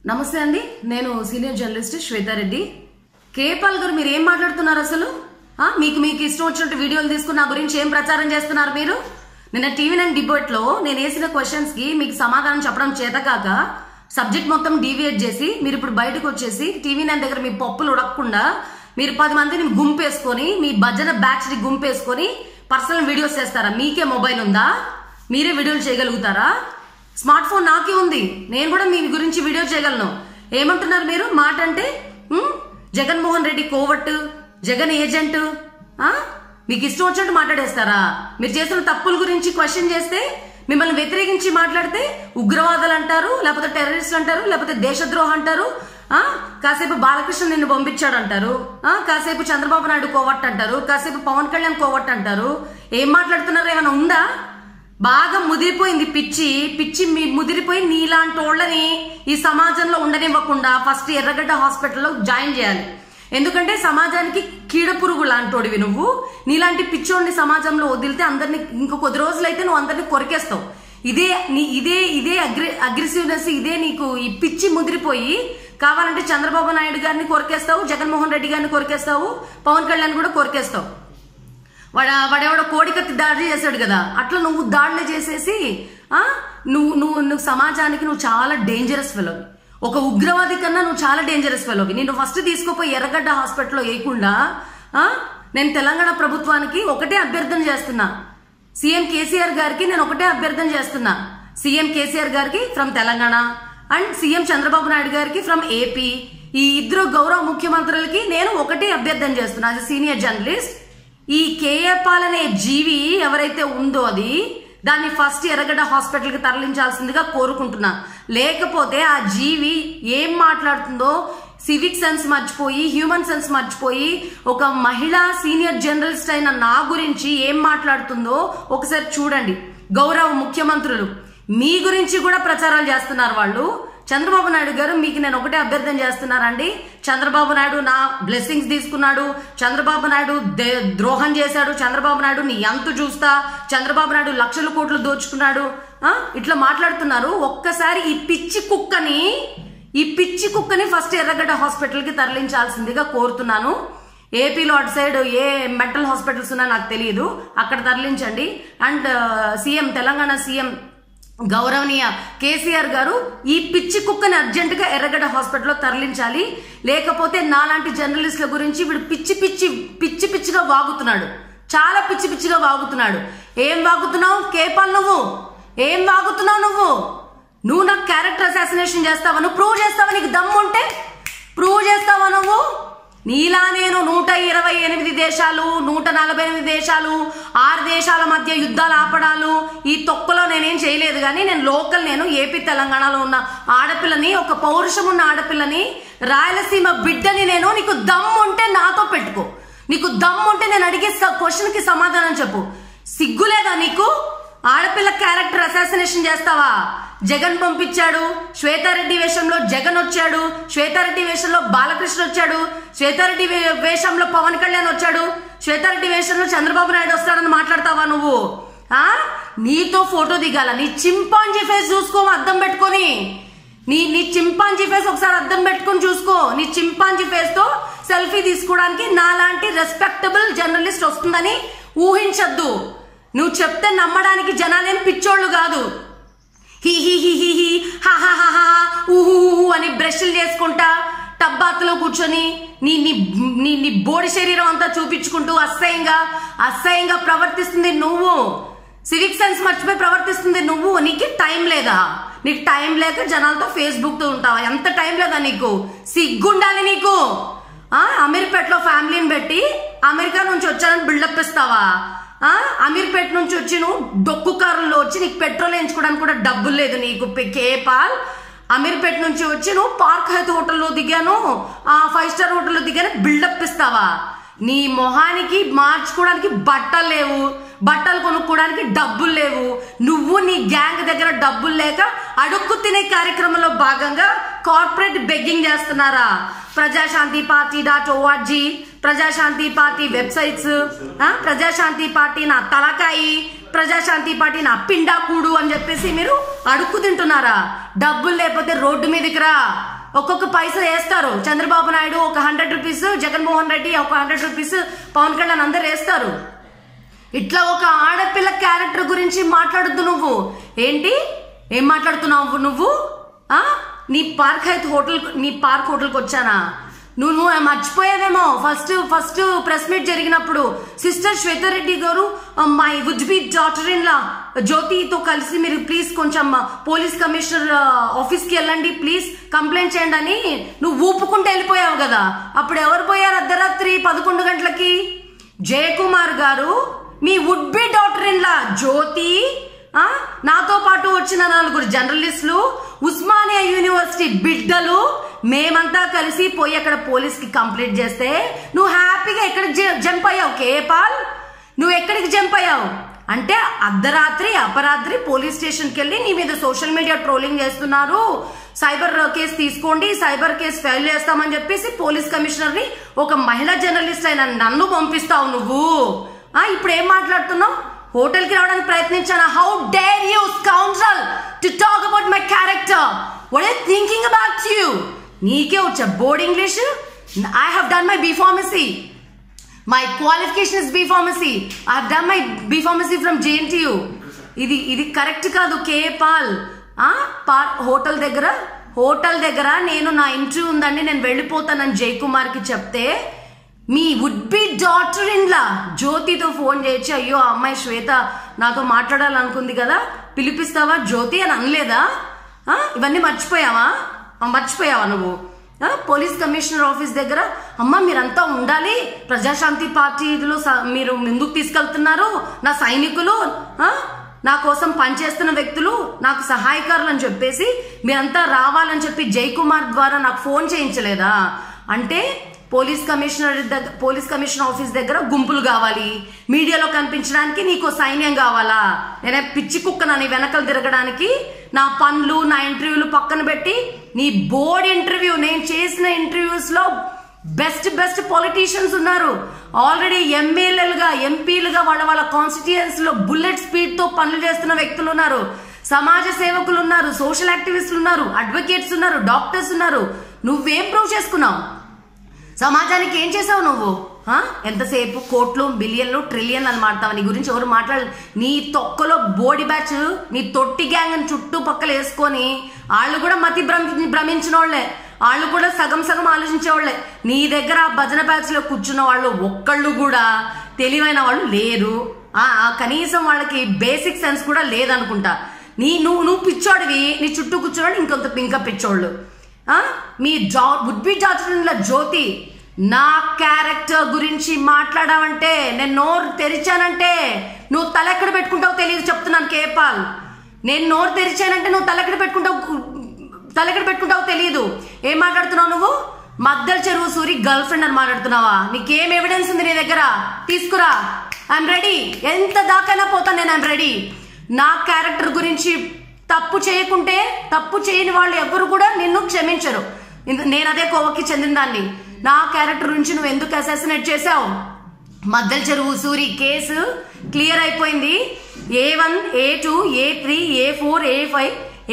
నమస్తే అండి, నేను సీనియర్ జర్నలిస్ట్ శ్వేతారెడ్డి. కేపాల్ గారు మీరు ఏం మాట్లాడుతున్నారు అసలు? మీకు ఇష్టం వచ్చినట్టు వీడియోలు తీసుకుని నా గురించి ఏం ప్రచారం చేస్తున్నారు మీరు? నిన్న TV9 డిబేట్ లో నేను వేసిన క్వశ్చన్స్ కి మీకు సమాధానం చెప్పడం చేతకాక సబ్జెక్ట్ మొత్తం డీవియేట్ చేసి మీరు ఇప్పుడు బయటకు వచ్చేసి TV9 దగ్గర మీ పప్పులు ఉడకకుండా మీరు 10 మందిని గుంపేసుకొని మీ భజన బ్యాచ్ ని గుంపేసుకొని పర్సనల్ వీడియోస్ చేస్తారా? మీకే మొబైల్ ఉందా? మీరే వీడియోలు చేయగలుగుతారా? స్మార్ట్ ఫోన్ నాకే ఉంది, నేను కూడా మీ గురించి వీడియో చేయగలను. ఏమంటున్నారు మీరు? మాట అంటే జగన్మోహన్ రెడ్డి కోవట్, జగన్ ఏజెంట్, మీకు ఇష్టం వచ్చినట్టు మాట్లాడేస్తారా? మీరు చేసిన తప్పుల గురించి క్వశ్చన్ చేస్తే మిమ్మల్ని వ్యతిరేకించి మాట్లాడితే ఉగ్రవాదులు అంటారు, లేకపోతే టెర్రరిస్ట్ అంటారు, లేకపోతే దేశద్రోహం అంటారు, కాసేపు బాలకృష్ణ నిన్ను పంపించాడు అంటారు, కాసేపు చంద్రబాబు నాయుడు కోవట్ అంటారు, కాసేపు పవన్ కళ్యాణ్ కోవట్ అంటారు. ఏం మాట్లాడుతున్నారు? ఏమైనా ఉందా? బాగా ముదిరిపోయింది పిచ్చి ముదిరిపోయి నీలాంటి వాళ్ళని ఈ సమాజంలో ఉండనివ్వకుండా ఫస్ట్ ఎర్రగడ్డ హాస్పిటల్లో జాయిన్ చేయాలి. ఎందుకంటే సమాజానికి కీడ పురుగు లాంటోడివి నువ్వు. నీలాంటి పిచ్చోడిని సమాజంలో వదిలితే అందరినీ ఇంకో కొద్ది రోజులైతే నువ్వు అందరినీ కొరికేస్తావు. ఇదే అగ్రెసివ్నెస్, ఇదే నీకు ఈ పిచ్చి ముదిరిపోయి కావాలంటే చంద్రబాబు నాయుడు గారిని కొరికేస్తావు, జగన్మోహన్ రెడ్డి గారిని కొరికేస్తావు, పవన్ కళ్యాణ్ కూడా కొరికేస్తావు. వాడెవడో కోడికత్తి దాడి చేశాడు కదా, అట్లా నువ్వు దాడులు చేసేసి నువ్వు సమాజానికి నువ్వు చాలా డేంజరస్ ఫెలోవి. ఒక ఉగ్రవాది కన్నా నువ్వు చాలా డేంజరస్ ఫెలోవి. నేను ఫస్ట్ తీసుకుపోయి ఎర్రగడ్డ హాస్పిటల్లో వేయకుండా నేను తెలంగాణ ప్రభుత్వానికి ఒకటే అభ్యర్థన చేస్తున్నా. సీఎం కేసీఆర్ గారికి నేను ఒకటే అభ్యర్థన చేస్తున్నా. సీఎం కేసీఆర్ గారికి from Telangana and CM Chandrababu Naidu గారికి ఫ్రమ్ ఏపీ. ఈ ఇద్దరు గౌరవ ముఖ్యమంత్రులకి నేను ఒకటే అభ్యర్థన చేస్తున్నా యాజ్ సీనియర్ జర్నలిస్ట్. ఈ కేఏపాల్ అనే జీవి ఎవరైతే ఉందో దాన్ని ఫస్ట్ ఎర్రగడ్డ హాస్పిటల్ కి తరలించాల్సిందిగా కోరుకుంటున్నా. లేకపోతే ఆ జీవి ఏం మాట్లాడుతుందో సివిక్ సెన్స్ మర్చిపోయి, హ్యూమన్ సెన్స్ మర్చిపోయి, ఒక మహిళా సీనియర్ జర్నలిస్ట్ అయిన నా గురించి ఏం మాట్లాడుతుందో ఒకసారి చూడండి. గౌరవ ముఖ్యమంత్రులు మీ గురించి కూడా ప్రచారాలు చేస్తున్నారు వాళ్ళు. చంద్రబాబు నాయుడు గారు మీకు నేను ఒకటే అభ్యర్థన చేస్తున్నారండి. చంద్రబాబు నాయుడు నా బ్లెస్సింగ్స్ తీసుకున్నాడు, చంద్రబాబు నాయుడు ద్రోహం చేశాడు, చంద్రబాబు నాయుడు నీ అంతు చూస్తా, చంద్రబాబు నాయుడు లక్షల కోట్లు దోచుకున్నాడు, ఇట్లా మాట్లాడుతున్నారు. ఒక్కసారి ఈ పిచ్చి కుక్కని ఫస్ట్ ఎర్రగడ్డ హాస్పిటల్ కి తరలించాల్సిందిగా కోరుతున్నాను. ఏపీలో అటు సైడ్ ఏ మెంటల్ హాస్పిటల్స్ ఉన్నా నాకు తెలియదు, అక్కడ తరలించండి. అండ్ తెలంగాణ సీఎం గౌరవనీయ కేసీఆర్ గారు ఈ పిచ్చి కుక్కని అర్జెంట్ గా ఎర్రగడ్డ హాస్పిటల్లో తరలించాలి. లేకపోతే నాలాంటి జర్నలిస్టుల గురించి వీడు పిచ్చిగా వాగుతున్నాడు, చాలా పిచ్చిగా వాగుతున్నాడు. ఏం వాగుతున్నావు కేపాల్? ఏం వాగుతున్నావు నువ్వు నాకు క్యారెక్టర్ అసాసినేషన్ చేస్తావా? నువ్వు ప్రూవ్ చేస్తావా? నీకు దమ్ము ఉంటే ప్రూవ్ చేస్తావా? నువ్వు నీలా నేను 128 దేశాలు, 148 దేశాలు, 6 దేశాల మధ్య యుద్ధాలు ఆపడాలు ఈ తొక్కలో నేనేం చేయలేదు. కానీ నేను ఏపీ తెలంగాణలో ఉన్న ఆడపిల్లని, ఒక పౌరుషం ఉన్న ఆడపిల్లని, రాయలసీమ బిడ్డని నేను. నీకు దమ్ము ఉంటే నాతో పెట్టుకో, నీకు దమ్ము ఉంటే నేను అడిగే క్వశ్చన్ కి సమాధానం చెప్పు. సిగ్గులేదా నీకు? ఆడపిల్ల క్యారెక్టర్ అసాసినేషన్ చేస్తావా? జగన్ పంపించాడు, శ్వేతారెడ్డి వేషంలో జగన్ వచ్చాడు, శ్వేతారెడ్డి వేషంలో బాలకృష్ణ వచ్చాడు, శ్వేతారెడ్డి వేషంలో పవన్ కళ్యాణ్ వచ్చాడు, శ్వేతారెడ్డి వేషంలో చంద్రబాబు నాయుడు వస్తాడని మాట్లాడతావా నువ్వు? నీతో ఫోటో దిగాల? నీ చింపాంజీ ఫేస్ చూసుకో అద్దం పెట్టుకొని. నీ చింపాంజీ ఫేస్ ఒకసారి అద్దం పెట్టుకొని చూసుకో. నీ చింపాంజీ ఫేస్ తో సెల్ఫీ తీసుకోవడానికి నాలాంటి రెస్పెక్టబుల్ జర్నలిస్ట్ వస్తుందని ఊహించద్దు. నువ్వు చెప్తే నమ్మడానికి జనాలేం పిచ్చోళ్ళు కాదు. హీ అని బ్రష్లు చేసుకుంటా టబ్బాత్లో కూర్చొని నీ బోడి శరీరం అంతా చూపించుకుంటూ అసహ్యంగా ప్రవర్తిస్తుంది నువ్వు. సివిక్ సెన్స్ మర్చిపోయి ప్రవర్తిస్తుంది నువ్వు. నీకు టైం లేదా? నీకు టైం లేక జనాలతో ఫేస్బుక్ తో ఉంటావా? ఎంత టైం లేదా నీకు? సిగ్గుండాలి నీకు. అమీర్పేటలో ఫ్యామిలీని పెట్టి అమెరికా నుంచి వచ్చానని బిల్డప్ ఇస్తావా? అమీర్పేట నుంచి వచ్చి నువ్వు డొక్కు కారుల్లో వచ్చి నీకు పెట్రోల్ వేయించుకోవడానికి కూడా డబ్బులు లేదు నీకు కేపాల్. అమీర్పేట నుంచి వచ్చి నువ్వు పార్క్ హైత్ హోటల్లో దిగాను, 5 స్టార్ హోటల్లో దిగాను బిల్డప్ ఇస్తావా? నీ మొహానికి మార్చుకోవడానికి బట్టలు లేవు, బట్టలు కొనుక్కోవడానికి డబ్బులు లేవు. నువ్వు నీ గ్యాంగ్ దగ్గర డబ్బులు లేక అడుక్కు తినే కార్యక్రమంలో భాగంగా కార్పొరేట్ బెగ్గింగ్ చేస్తున్నారా? Prajashanti party .org, Prajashanti party websites, Prajashanti party నా తలకాయి, ప్రజాశాంతి పార్టీ నా పిండా కూడు అని చెప్పేసి మీరు అడుక్కు తింటున్నారా? డబ్బులు లేకపోతే రోడ్డు మీదకి రా, ఒక్కొక్క పైసా వేస్తారు. చంద్రబాబు నాయుడు ఒక 100 రూపీస్, జగన్మోహన్ రెడ్డి ఒక 100 రూపీస్, పవన్ కళ్యాణ్ అందరు వేస్తారు. ఇట్లా ఒక ఆడపిల్ల క్యారెక్టర్ గురించి మాట్లాడద్దు నువ్వు. ఏంటి ఏం మాట్లాడుతున్నావు నువ్వు? నీ పార్క్ హోటల్కి వచ్చానా? నువ్వు మర్చిపోయావేమో ఫస్ట్ ప్రెస్ మీట్ జరిగినప్పుడు సిస్టర్ శ్వేతారెడ్డి గారు my would be daughter in law జ్యోతితో కలిసి మీరు ప్లీజ్ కొంచెం పోలీస్ కమిషనర్ ఆఫీస్కి వెళ్ళండి, ప్లీజ్ కంప్లైంట్ చేయండి అని నువ్వు ఊపుకుంటూ వెళ్ళిపోయావు కదా. అప్పుడు ఎవరు పోయారు అర్ధరాత్రి 11 గంటలకి? జయకుమార్ గారు, మీ would be daughter in law Jyothi, నాతో పాటు వచ్చిన 4 జర్నలిస్టులు, ఉస్మానియా యూనివర్సిటీ బిడ్డలు, మేమంతా కలిసి పోయి అక్కడ పోలీస్ కి కంప్లైంట్ చేస్తే నువ్వు హ్యాపీగా ఎక్కడికి జంప్ అయ్యావు? కేపాల్, నువ్వు ఎక్కడికి జంప్ అయ్యావు అంటే అర్ధరాత్రి అపరాత్రి పోలీస్ స్టేషన్కి వెళ్ళి నీ మీద సోషల్ మీడియా ట్రోలింగ్ చేస్తున్నారు, సైబర్ కేసు తీసుకోండి, సైబర్ కేసు ఫైల్ చేస్తామని చెప్పేసి పోలీస్ కమిషనర్ ని ఒక మహిళా జర్నలిస్ట్ అయిన నన్ను పంపిస్తావు నువ్వు. ఇప్పుడు ఏం మాట్లాడుతున్నావు? హోటల్ కి రావడానికి ప్రయత్నించాను. How dare you scoundrel to talk about my character? What are thinking about you? నీకే వచ్చా board English? I have done my B pharmacy, my qualification is B pharmacy, I have done my B pharmacy from JNTU. ఇది correct కాదు K Paul. Hotel దగ్గర నేను నా interview ఉందండి నేను వెళ్ళిపోతానని జయకుమార్ కి చెప్తే మీ would be daughter in law జ్యోతితో ఫోన్ చేయొచ్చు, అయ్యో ఆ అమ్మాయి శ్వేత నాతో మాట్లాడాలనుకుంది కదా, పిలిపిస్తావా జ్యోతి అని అనలేదా? ఇవన్నీ మర్చిపోయావా నువ్వు? పోలీస్ కమిషనర్ ఆఫీస్ దగ్గర అమ్మ మీరంతా ఉండాలి, ప్రజాశాంతి పార్టీలో మీరు ముందుకు తీసుకెళ్తున్నారు, నా సైనికులు, నా కోసం పనిచేస్తున్న వ్యక్తులు, నాకు సహాయకారులు అని చెప్పేసి మీరంతా రావాలని చెప్పి జయకుమార్ ద్వారా నాకు ఫోన్ చేయించలేదా? అంటే పోలీస్ కమిషనర్ ఆఫీస్ దగ్గర గుంపులు కావాలి, మీడియాలో కనిపించడానికి నీకు సైన్యం కావాలా? నేనే పిచ్చి కుక్కనా నీ వెనకలు తిరగడానికి? నా పనులు నా ఇంటర్వ్యూలు పక్కన పెట్టి నీ బోర్డ్ ఇంటర్వ్యూ, నేను చేసిన ఇంటర్వ్యూస్ లో బెస్ట్ పొలిటీషియన్స్ ఉన్నారు, ఆల్రెడీ ఎమ్మెల్యేలుగా ఎంపీలుగా వాళ్ళ కాన్స్టిట్యూయన్స్ లో బుల్లెట్ స్పీడ్ తో పనులు చేస్తున్న వ్యక్తులు ఉన్నారు, సమాజ సేవకులు ఉన్నారు, సోషల్ యాక్టివిస్టులు ఉన్నారు, అడ్వకేట్స్ ఉన్నారు, డాక్టర్స్ ఉన్నారు. నువ్వేం ప్రూవ్ చేసుకున్నావు? సమాజానికి ఏం చేసావు నువ్వు? ఎంతసేపు కోట్లు బిలియన్లు ట్రిలియన్లు అని మాట్లాడతావు. నీ గురించి ఎవరు మాట్లాడాలి? నీ తొక్కలో బోడి బ్యాచ్, నీ తొట్టి గ్యాంగ్ అని చుట్టుపక్కల వేసుకొని వాళ్ళు కూడా మతి భ్రమించిన వాళ్ళే, వాళ్ళు కూడా సగం ఆలోచించేవాళ్లే. నీ దగ్గర భజన బ్యాచ్ లో కూర్చున్న వాళ్ళు ఒక్కళ్ళు కూడా తెలివైన వాళ్ళు లేరు. కనీసం వాళ్ళకి బేసిక్ సెన్స్ కూడా లేదనుకుంటా. నువ్వు పిచ్చోడివి, నీ చుట్టూ కూర్చున్నాడు ఇంకా పిచ్చోళ్ళు. మీ వుడ్ బి డాటర్ జ్యోతి, నా క్యారెక్టర్ గురించి మాట్లాడావంటే, నేను నోరు తెరిచానంటే నువ్వు తలెక్కడ పెట్టుకుంటావు తెలియదు చెప్తున్నాను కేపాల్. నేను నోరు తెరిచానంటే నువ్వు తలెక్కడ పెట్టుకుంటావు తెలియదు. ఏం మాట్లాడుతున్నావు నువ్వు? మద్దెల చెరువు సూరి గర్ల్ ఫ్రెండ్ అని మాట్లాడుతున్నావా? నీకేం ఎవిడెన్స్ ఉంది నీ దగ్గర? తీసుకురా, ఐఎమ్ రెడీ. ఎంత దాకైనా పోతాను నేను, ఐఎమ్ రెడీ. నా క్యారెక్టర్ గురించి తప్పు చేయని వాళ్ళు ఎవరు కూడా నిన్ను క్షమించరు. నేను అదే కోవకి చెందిన దాన్ని. నా క్యారెక్టర్ నుంచి నువ్వు ఎందుకు అసాసినేట్ చేశావు? మద్దెల చెరువు సూరి కేసు క్లియర్ అయిపోయింది. A1, A2, A3, A4, A5,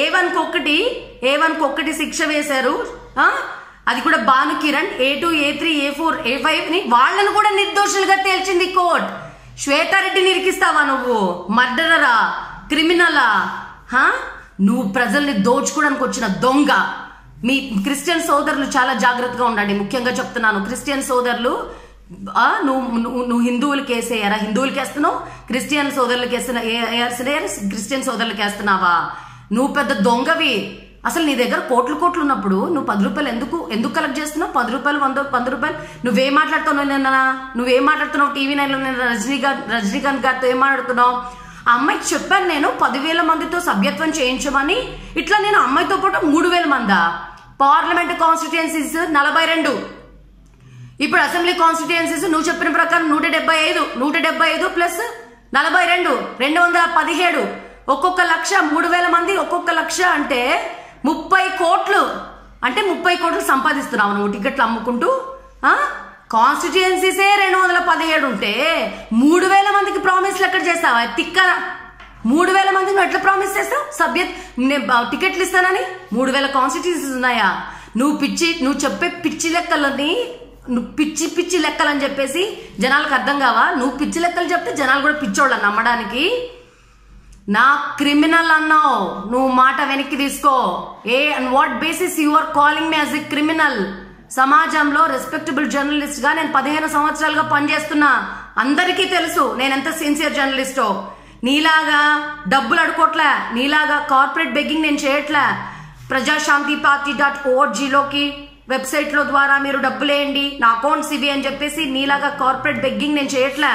A1 కి శిక్ష వేశారు. అది కూడా Bhanu Kiran. A2, A3, A4, A5 ని వాళ్ళను కూడా నిర్దోషులుగా తేల్చింది కోర్టు. శ్వేతారెడ్డిని ఇరికిస్తావా నువ్వు? మర్డరరా, క్రిమినలా? నువ్వు ప్రజల్ని దోచుకోవడానికి వచ్చిన దొంగ. మీ క్రిస్టియన్ సోదరులు చాలా జాగ్రత్తగా ఉండండి. ముఖ్యంగా చెప్తున్నాను, క్రిస్టియన్ సోదరులు, నువ్వు హిందువులకి వేసేయారా? హిందువులకి వేస్తున్నావు, క్రిస్టియన్ సోదరులకి క్రిస్టియన్ సోదరులకి వేస్తున్నావా? నువ్వు పెద్ద దొంగవి. అసలు నీ దగ్గర కోట్లు ఉన్నప్పుడు నువ్వు 10 రూపాయలు ఎందుకు కలెక్ట్ చేస్తున్నావు? 10 రూపాయలు 100 రూపాయలు నువ్వేం మాట్లాడుతున్నావు? టీవీ 9లో రజనీకాంత్ గారితో ఏం మాట్లాడుతున్నావు? ఆ అమ్మాయికి చెప్పాను నేను 10,000 మందితో సభ్యత్వం చేయించమని. ఇట్లా నేను అమ్మాయితో పాటు 3,000 మందా? పార్లమెంట్ కాన్స్టిట్యుయెన్సీస్ 42, ఇప్పుడు అసెంబ్లీ కాన్స్టిట్యుయెన్సీస్ నువ్వు చెప్పిన ప్రకారం 175 ప్లస్ 42 217. ఒక్కొక్క లక్ష 3,000 మంది, ఒక్కొక్క లక్ష అంటే 30 కోట్లు. అంటే 30 కోట్లు సంపాదిస్తున్నావు నువ్వు టికెట్లు అమ్ముకుంటూ. కాన్స్టిట్యుయెన్సీసే 217 ఉంటే 3,000 మందికి ప్రామిస్లు ఎక్కడ చేస్తావా? తిక్క 3,000 మందికి నువ్వు ఎట్లా ప్రామిస్ చేస్తావు టికెట్లు ఇస్తానని? 3,000 కాన్స్టిట్యుయెన్సీస్ ఉన్నాయా? నువ్వు చెప్పే పిచ్చి లెక్కలని, నువ్వు పిచ్చి లెక్కలని చెప్పేసి జనాలకు అర్థం కావా? నువ్వు పిచ్చి లెక్కలు చెప్తే జనాలు కూడా పిచ్చోళ్ళని నమ్మడానికి. నా క్రిమినల్ అన్నావు, నువ్వు మాట వెనక్కి తీసుకో. And what basis you are calling me as a criminal? సమాజంలో రెస్పెక్టబుల్ జర్నలిస్ట్ గా నేను 15 సంవత్సరాలుగా పనిచేస్తున్నా. అందరికీ తెలుసు నేను ఎంత సిన్సియర్ జర్నలిస్టో. నీలాగా డబ్బులు అడుకోవట్లే, నీలాగా కార్పొరేట్ బెగ్గింగ్ నేను చేయట్లే. ప్రజాశాంతిపార్టీ.org వెబ్సైట్ లో ద్వారా మీరు డబ్బులు వేయండి, నా అకౌంట్స్ ఇవి అని చెప్పేసి నీలాగా కార్పొరేట్ బెగ్గింగ్ నేను చేయట్లే.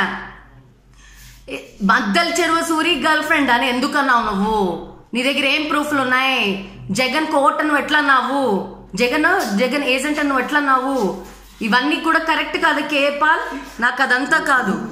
మద్దల చెరువు సూరి గర్ల్ ఫ్రెండ్ అని ఎందుకన్నావు నువ్వు? నీ దగ్గర ఏం ప్రూఫ్లు ఉన్నాయి? జగన్ కోర్ట్ నువ్వు ఎట్లా అన్నావు? జగన్ ఏజెంట్ నువ్వు ఎట్లా అన్నావు? ఇవన్నీ కూడా కరెక్ట్ కాదు కేపాల్, నాకు అదంతా కాదు.